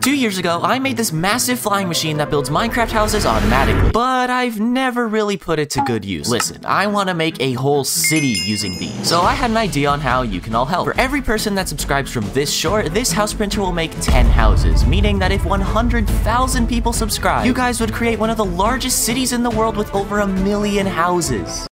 2 years ago, I made this massive flying machine that builds Minecraft houses automatically, but I've never really put it to good use. Listen, I want to make a whole city using these, so I had an idea on how you can all help. For every person that subscribes from this short, this house printer will make 10 houses, meaning that if 100,000 people subscribe, you guys would create one of the largest cities in the world with over 1 million houses.